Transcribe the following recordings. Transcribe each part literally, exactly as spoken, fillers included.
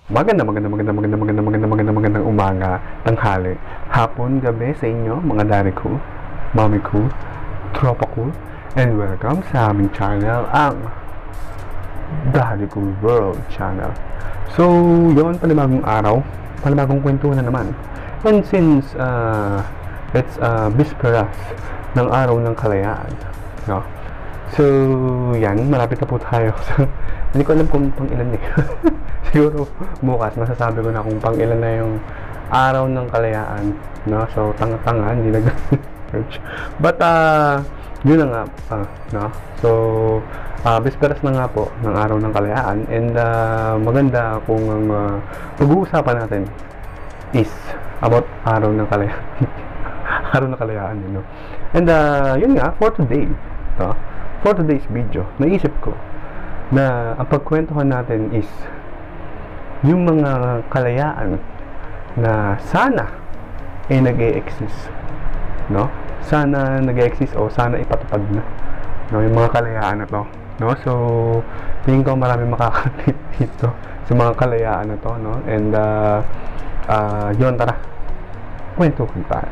Maganda, maganda, maganda, maganda, maganda, maganda, maganda, magandang umaga, tanghali, hapon, gabi sa inyo, mga daddy ko, mommy ko, tropa ko, and welcome sa aming channel, ang Daddy Ko World Channel. So, yun, panibagong araw, panibagong kwento na naman. And since, uh, it's uh, bisperas ng araw ng kalayaan, no? So, yan, malapit na po tayo. So, hindi ko alam kung pang ilan eh. Siguro, bukas, masasabi ko na kung pang ilan na yung araw ng kalayaan, no? So, tanga-tanga, hindi nag-search. But, uh, yun na nga, uh, no? So, uh, bisperas na nga po ng araw ng kalayaan. And, uh, maganda kung ang uh, pag-uusapan natin is about araw ng kalayaan. Araw ng kalayaan, you know? And, uh, yun nga, for today, no? For today's video, naisip ko na ang pagkwentuhan natin is yung mga kalayaan na sana ay nag-e-exist, no? Sana nag-e-exist o sana ipatupad na, no? Yung mga kalayaan na to, no? So, tingin ko marami makaka-relate dito sa mga kalayaan na to, no? And, uh, uh, yun, tara, kwento ko tayo.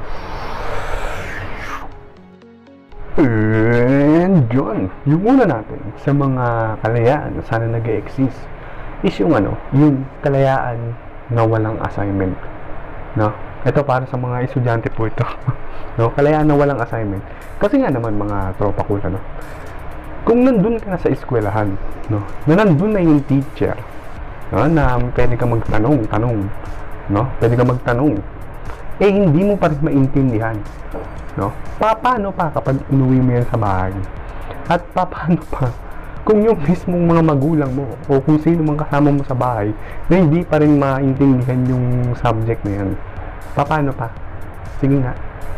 And yun, yung una natin sa mga kalayaan na sana nag-e-exist is yung ano, yung kalayaan na walang assignment, no? Ito para sa mga estudyante po ito. No? Kalayaan na walang assignment. Kasi nga naman mga tropa ko, no? Kung nandun ka na sa eskwelahan, no? Na nandun na yung teacher, no? Na pwede ka magtanong, tanong, no? Pwede ka magtanong, eh hindi mo pa rin maintindihan, no? Pa, paano pa kapag inuwi mo yan sa bahay? At pa, paano pa kung yung mismong mga magulang mo o kung sino mang kasama mo sa bahay na hindi pa rin maintindihan yung subject na yan? Pa, paano pa? Sige nga.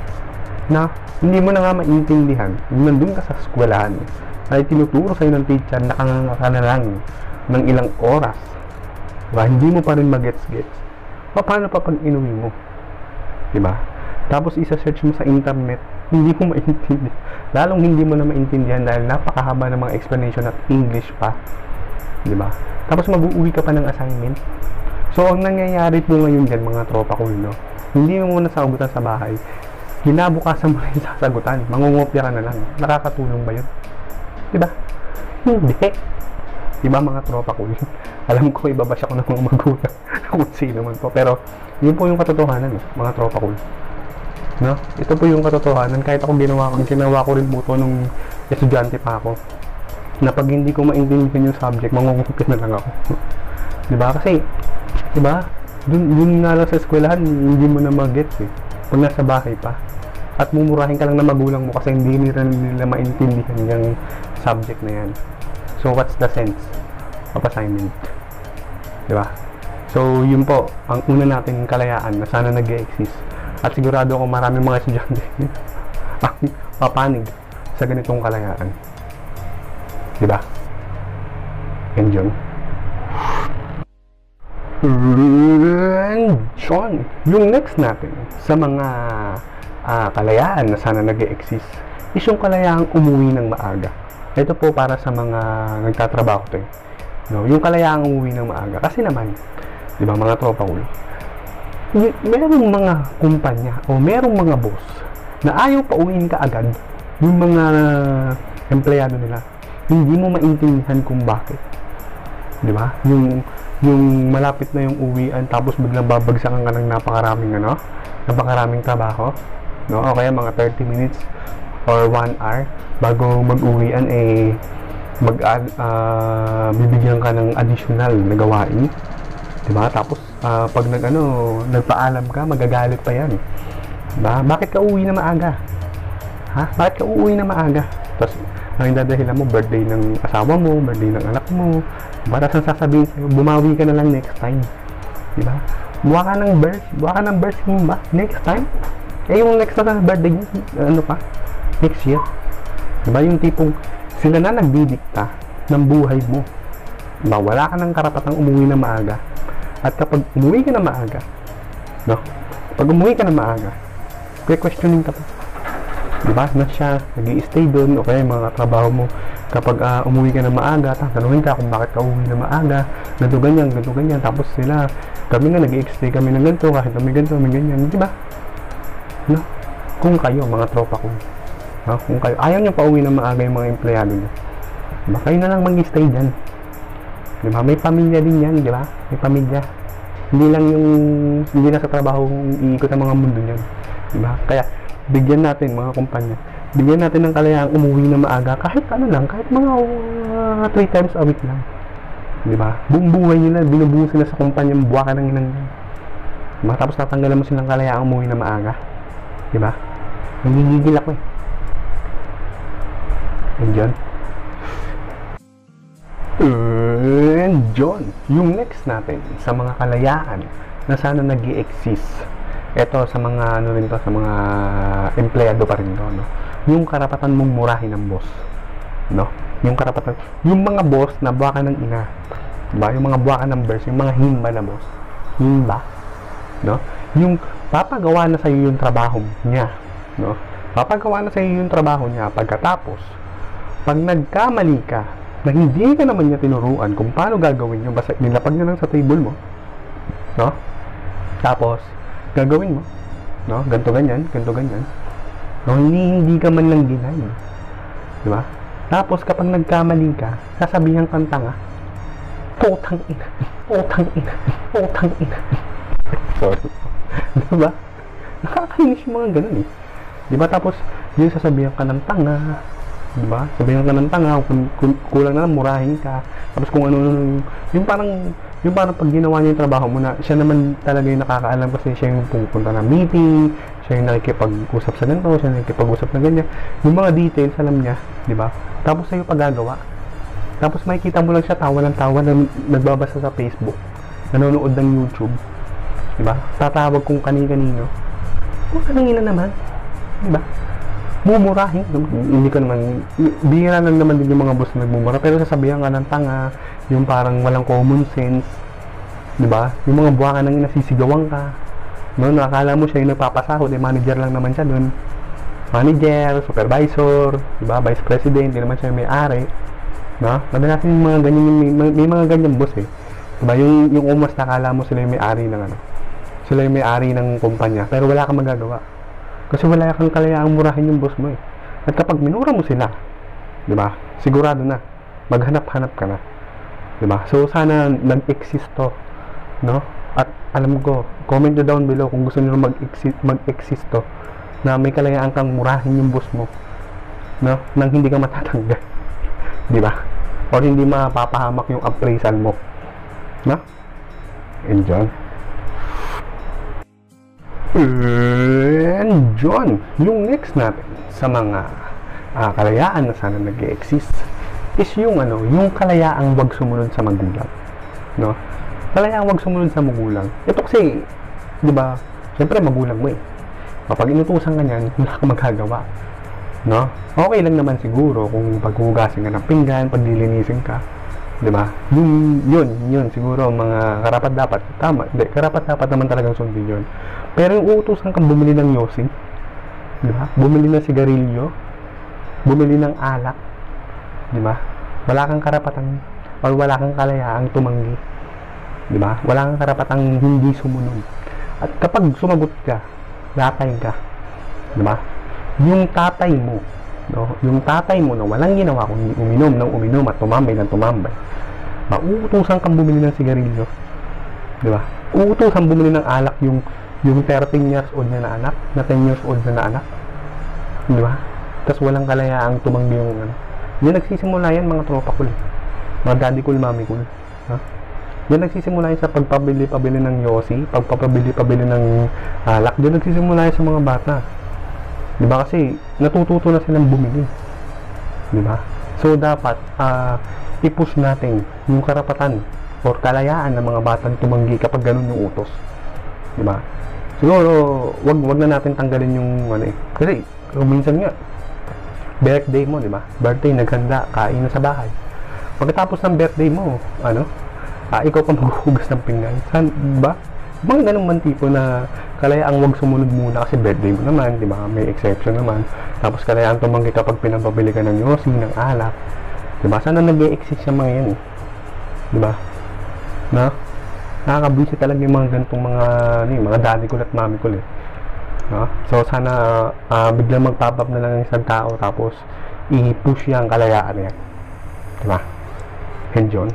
Na, hindi mo na nga maintindihan. Nandun ka sa eskwelahan ay tinuturo sa'yo ng teacher, nakanganga ka na lang ng ilang oras. Diba? Hindi mo pa rin mag-gets-gets. Pa, paano pa pag inuwi mo? Diba? Tapos isa-search mo sa internet, hindi mo maintindihan. Lalong hindi mo na maintindihan dahil napakahaba ng mga explanation at English pa. Diba? Tapos mag-uuwi ka pa ng assignment. So, ang nangyayari po ngayon dyan, mga tropa ko, no? Hindi mo muna sagutan sa bahay. Hinabukasan mo rin sasagutan. Mangungopya ka na lang. Nakakatulong ba yun? Diba? Hindi. Diba, mga tropa ko yun? Alam ko, ibabash ako ng mga magulang kung sino man po. Pero, yun po yung katotohanan, eh, mga tropa ko. No? Ito po yung katotohanan. Kahit ako ginawa ko, ginawa ko rin po ito nung estudyante pa ako. Na pag hindi ko maintindihan yung subject, mangungupit na lang ako. Diba? Kasi, diba? Dun, dun nga lang sa eskwelahan, hindi mo na mag-gets eh. Pag nasa bahay pa. At mumurahin ka lang na magulang mo kasi hindi nila, nila maintindihan yung subject na yan. So, what's the sense of assignment? Diba? So, yun po, ang una nating kalayaan na sana nag-e-exist. At sigurado ako maraming mga estudyante ang papanig sa ganitong kalayaan. Diba? And yun. And yun. Yung next natin sa mga uh, kalayaan na sana nag-e-exist is yung kalayaang umuwi ng maaga. Ito po para sa mga nagtatrabaho to eh. No? Yung kalayaang umuwi ng maaga. Kasi naman, diba mga tropa ko, merong mga kumpanya o merong mga boss na ayaw pauwiin ka agad yung mga empleyado nila. Hindi mo maintindihan kung bakit. Diba? Yung, yung malapit na yung uwian tapos biglang babagsakan ka ng napakaraming ano, napakaraming trabaho. No? O kaya mga thirty minutes or one hour bago mag-uwian eh mag uh, bibigyan ka ng additional na gawain. Diba? Tapos, uh, pag nag, ano, nagpaalam ka, magagalit pa yan. Diba? Bakit ka uuwi na maaga? Ha? Bakit ka uuwi na maaga? Tapos, ang dadahilan mo, birthday ng asawa mo, birthday ng anak mo. Diba? Tapos, ang sasabihin sa'yo, bumawi ka na lang next time. Diba? Buwa ka ng birth, buwa ka ng birth mo ba? Next time? Eh, yung next na birthday mo, ano pa? Next year. Diba? Yung tipong, sila na nagdidikta ng buhay mo. Diba? Wala ka ng karapatang umuwi na maaga. At kapag umuwi ka na maaga, no? Pag umuwi ka na maaga, pre-questioning ka pa. Diba? Na siya, nag-i-stay doon, o kaya mga trabaho mo, kapag uh, umuwi ka na maaga, tatanungin ka kung bakit ka umuwi na maaga, ganito ganyan, ganito ganyan, tapos sila, kami nga nag-i-extray kami ng ganito, kahit kami ganito, kami ganyan, di ba? No? Kung kayo, mga tropa ko, no? Kung kayo, ayaw nyo pa uwi na maaga yung mga empleyado nyo, diba? Kayo na lang mag-stay dyan, diba? May pamilya din yan, diba? May pamilya, hindi lang yung, hindi na sa trabaho iikot ang mga mundo nyan, diba? Kaya, bigyan natin mga kumpanya, bigyan natin ng kalayaang umuwi na maaga, kahit ano lang, kahit mga uh, three times a week lang, diba? Buong buhay nila, binubuo sila sa kumpanya, buwa ka ng inang, diba? Tapos tatanggalan mo silang kalayaang umuwi na maaga, diba? Nagigigil ako eh. And John, and John, yung next natin sa mga kalayaan na sana nag-i-exist, eto sa mga ano rin to, sa mga empleyado pa rin to, no? Yung karapatan mong murahin ng boss, no? Yung karapatan, yung mga boss na buwaka ng ina, diba? Yung mga buwaka ng bears, yung mga himba na boss, himba, no? Yung papagawa na sa'yo yung trabaho niya, no? Papagawa na sa'yo yung trabaho niya, pagkatapos pag nagkamali ka na hindi ka naman niya tinuruan kung paano gagawin yung, basta nilapag niya lang sa table mo, no? Tapos gagawin mo, no? Ganto ganyan, ganto ganyan, no? Hindi, hindi ka man lang ginay, di ba? Tapos kapag nagkamali ka, sasabihan kang tanga, putang ina, putang ina, putang ina. Sorry. Di ba? Nakakainis yung mga ganun eh. Di ba? Tapos yung sasabihan ka ng tanga, di ba? Sabihan ka ng tanga, kung, kung kulang na lang, murahin ka. Tapos kung ano, yung parang yung parang pag ginawa niya yung trabaho mo na siya naman talaga yung nakakaalam kasi siya yung pupunta ng meeting, siya yung nakikipag-usap sa ganito, siya yung nakikipag-usap na ganyan, yung mga details alam niya, di ba? Tapos sa'yo pagagawa, tapos makikita mo lang siya tawa ng tawa na nagbabasa sa Facebook, nanonood ng YouTube, di ba? Tatawag kung kani-kanino, kung kanina naman, di ba? Mumurahin, hindi ko naman, bihira lang naman din yung mga boss na nagmumura, pero sasabihan ka ng tanga, yung parang walang common sense, di ba? Yung mga buwaka nang nasisigawan ka, no? Nakakala mo siya yung nagpapasahod, eh, manager lang naman siya dun, manager, supervisor, di ba? Vice president, hindi naman siya yung may-ari, no? Madalas yung mga ganyan, may, may mga ganyan boss eh, di ba? Yung, yung almost nakakala mo sila yung may-ari ng ano, sila yung may-ari ng kumpanya, pero wala kang magagawa. Kasi wala kang kalayaang murahin yung boss mo eh. At kapag minura mo sila, di ba? Sigurado na, maghanap-hanap ka na. Di ba? So sana nag-exist to, no? At alam ko, comment nyo down below kung gusto niyo mag-exist mag-exist to, na may kalayaan kang murahin yung boss mo, no? Nang hindi ka matatanggal. Di ba? O hindi mapapahamak yung appraisal mo. No? Enjoy. And John, yung next natin sa mga uh, kalayaan na sana nag-exist is yung ano, yung kalayaang wag sumunod sa magulang, no? Kalayaang wag sumunod sa magulang. Ito kasi, 'di ba? Siyempre magulang mo eh. Kapag inutusan ka niyan, wala kang magagawa, no? Okay lang naman siguro kung paghugasin ka ng pinggan, paglilinisin ka, 'di ba? Yun, yun, yun siguro mga karapat dapat. Tama, hindi, karapat dapat naman talagang sundin yun. Pero yung uutusan kang bumili ng yosi, di ba? Bumili ng sigarilyo, bumili ng alak, di ba? Wala kang karapatan or wala kang kalayaang tumanggi, di ba? Wala kang karapatang hindi sumunod. At kapag sumagot ka, latay ka, di ba? Yung tatay mo, no? Yung tatay mo na walang ginawa kundi uminom ng uminom at tumambay ng tumambay, uutusan kang bumili ng sigarilyo, di ba? Uutusan bumili ng alak yung yung thirteen years old na, na anak, na ten years old na, na anak, di ba? Tapos walang kalayaang tumanggi yung ano. Yan nagsisimula yan mga tropa cool, mga daddy cool, mami cool, ha? Yan nagsisimula yan sa pagpabili-pabili ng yosi, pagpapabili-pabili ng alak. Yan nagsisimula yan sa mga bata, di ba? Kasi natututo na silang bumili, di ba? So dapat uh, i-push natin yung karapatan or kalayaan ng mga batang tumanggi kapag ganun yung utos, di ba? Siguro, wag wag na natin tanggalin yung ano eh. Kasi, kung minsan nga, birthday mo, di ba? Birthday, naghanda, kain na sa bahay. Pagkatapos ng birthday mo, ano, ah, ikaw pa maghuhugas ng pinggan. San, di ba? Mga ganun man tipo na kalayaang wag sumunod muna kasi birthday mo naman, di ba? May exception naman. Tapos kalayaang tumanggi kapag pinapabili ka ng yosi, ng alak. Di ba? Sana nag-e-exist yung mga yan, di ba? no? Nakakabisi talaga yung mga ganitong mga, ano, yung mga daddy ko at mami ko, eh. No? So, sana uh, biglang mag-pop up na lang ng isang tao tapos i-push yung kalayaan niya. Diba? And yun.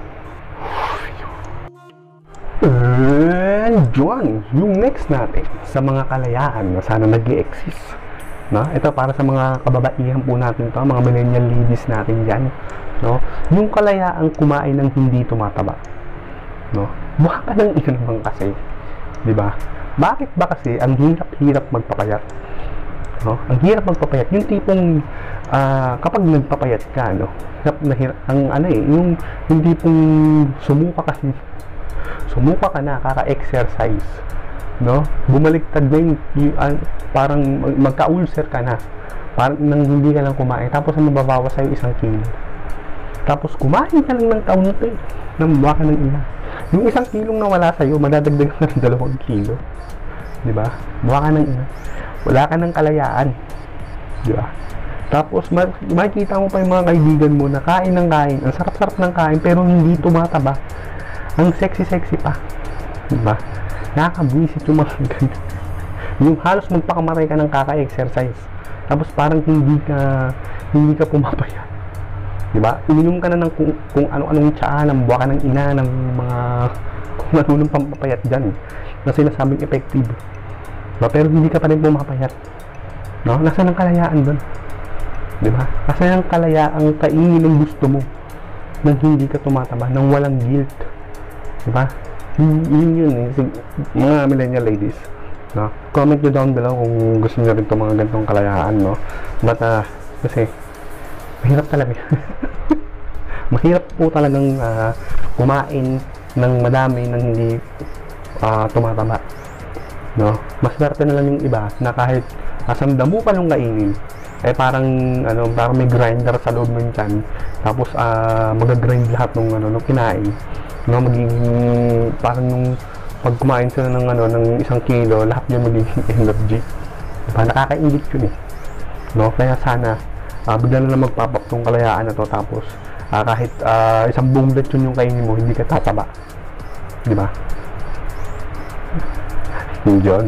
And yun, yung next natin sa mga kalayaan na sana nag-i-exist. No? Ito para sa mga kababaihan po natin to, mga millennial ladies natin dyan. No? Yung kalayaang kumain ng hindi tumataba. No? Buha ka ng ina naman kasi. Diba? Bakit ba kasi ang hirap-hirap magpapayat? No? Ang hirap magpapayat. Yung tipong uh, kapag nagpapayat ka, no? Hirap na hirap. Ang ano eh, yung, yung tipong sumuka kasi. Sumuka ka na, kaka-exercise. No? Bumaliktad na yung, yung uh, parang magka-ulcer ka na. Parang nang hindi ka lang kumain. Tapos ang mababawas sa'yo isang kilo. Tapos kumain ka lang ng kaunti. Nang buha ka ng ina. Yung isang kilong nawala sa'yo, madadagdagan ka ng dalawang kilo. Diba? Buha ka ng ina. Wala ka ng kalayaan. Diba? Tapos makikita mo pa yung mga kaibigan mo na kain ng kain. Ang sarap-sarap ng kain pero hindi tumataba. Ang sexy-sexy pa. Diba? Nakakabwisit yung mga ganyan. Yung halos magpakamaray ka ng kaka-exercise. Tapos parang hindi ka hindi ka pumapayat. Diba? Ininom ka na ng kung, kung ano-anong tsaa, ng buwa ka ng ina, ng mga kung ano-anong pampapayat dyan na sinasabing effective. Diba? Pero hindi ka pa rin pumapayat. No? Nasaan ang kalayaan doon? Diba? Nasaan ang kalayaang kainin ng gusto mo nang hindi ka tumataba, nang walang guilt. Diba? Yun yun, yun eh. Mga millennial ladies, no? Comment nyo down below kung gusto nyo rin itong mga ganitong kalayaan, no? But, uh, kasi mahirap talaga. Mahirap po talagang uh, kumain ng madami nang hindi uh, tumataba, no? Mas swerte na lang yung iba na kahit asang damo pa nung kainin, eh parang ano, parang may grinder sa loob ng tiyan, tapos uh, mag-grind lahat ng ano, nung kinain, no? Magiging parang nung pag kumain sila ng ano, ng isang kilo, lahat yun magiging energy. Diba? Nakakaingit yun eh, no? Kaya sana uh, bigla na lang magpapap tong kalayaan na to, tapos uh, kahit uh, isang buong lechon yung kainin mo, hindi ka tataba. Diba? Yun John.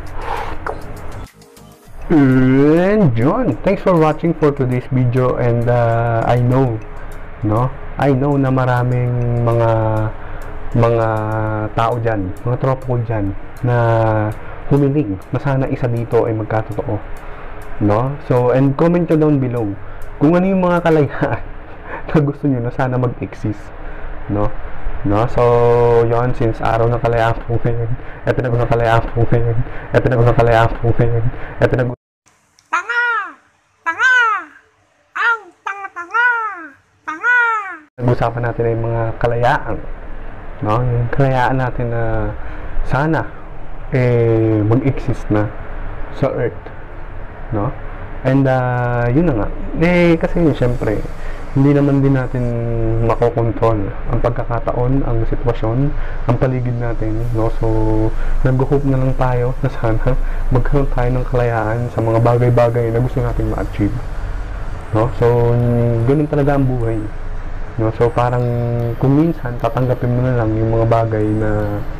And John, thanks for watching for today's video. And uh, I know, no? I know na maraming mga mga tao dyan, mga tropa ko dyan na humiling na sana isa dito ay magkatotoo, no? So, and comment nyo down below kung ano yung mga kalayaan na gusto nyo na sana mag-exist, no? No? So, yon, since araw ng kalayaan po ngayon, eto na ng kalayaan po ngayon, eto na ng kalayaan po ngayon, eto na tanga! Tanga! Ang tanga-tanga! Tanga! nag-usapan natin ay mga kalayaan, no? Yung kalayaan natin na sana eh mag-exist na sa earth, no? And uh, yun na nga eh, kasi syempre hindi naman din natin makokontrol ang pagkakataon, ang sitwasyon, ang paligid natin, no? So nag-hope na lang tayo na sana magkaroon tayo ng kalayaan sa mga bagay-bagay na gusto natin ma-achieve, no? So ganun talaga ang buhay, no? So parang kung minsan tatanggapin mo na lang yung mga bagay na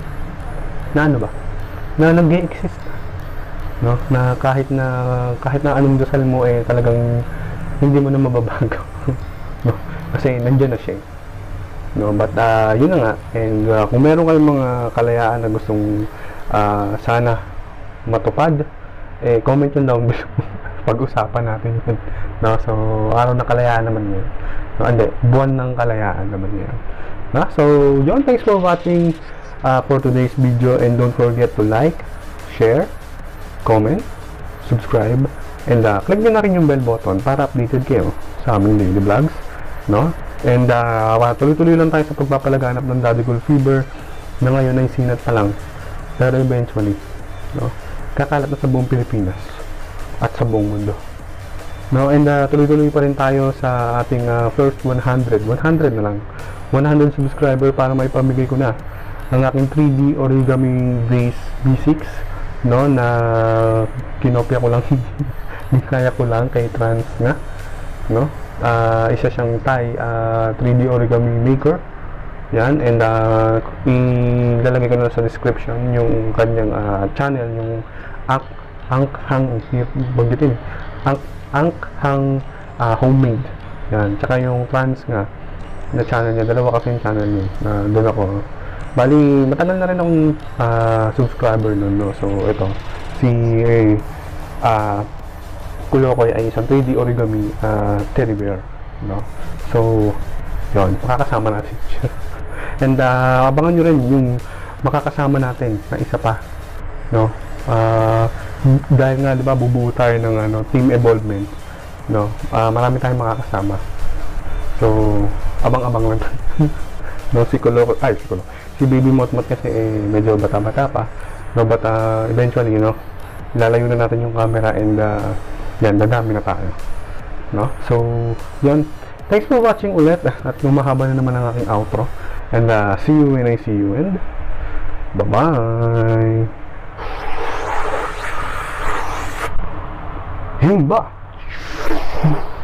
na ano ba, na nag-e-exist, no? Na kahit na kahit na anong dasal mo eh talagang hindi mo na mababago. No? Kasi nandiyan na siya, no? But uh, yun na nga. And uh, kung meron kayong mga kalayaan na gustong uh, sana matupad, eh comment yun down below. Pag-usapan natin yun, no? So araw na kalayaan naman yun, no? Hindi, buwan ng kalayaan naman yun, no? So yun, thanks for watching uh, for today's video, and don't forget to like, share, comment, subscribe, and uh, click nyo na rin yung bell button para updated kayo sa aming daily vlogs, no? And uh, tuloy-tuloy lang tayo sa pagpapalaganap ng Daddy Cool Fever na ngayon ay sinat pa lang, pero eventually, no, kakalat na sa buong Pilipinas at sa buong mundo, no? And uh, tuloy-tuloy pa rin tayo sa ating uh, first one hundred na lang, one hundred subscriber para may pamigay ko na ang aking three D origami base B six, no, na kinopya ko lang kaya ko lang kay Trans nga, no? Uh, isa siyang Thai uh, three D origami maker, Yan, and uh, ilalagay ko na sa description yung kanyang uh, channel, yung Ang Anghang, banggitin, Ang Anghang uh, Homemade. Yan, tsaka yung trans nga na channel niya, dalawa kasi yung channel niya na doon ako. Bali, matagal na rin akong uh, subscriber nun, no? So, ito, si uh, Kulokoy ay isang three D origami uh, teddy bear, no? So, yun, makakasama natin siya. And uh, abangan nyo rin yung makakasama natin na isa pa, no? Uh, dahil nga, di ba, bubuo tayo ng ano, team evolvement, no? Uh, marami tayong makakasama. So, abang-abang lang. No, si Kulo, ay, si Kulo. Si Baby Motmot kasi eh, medyo bata-bata pa. No, but uh, eventually, you know, ilalayo na natin yung camera and uh, yan, dadami na tayo. No? So, yan. Thanks for watching ulit at lumahaba na naman ang aking outro. And uh, see you when I see you and bye-bye! Himba!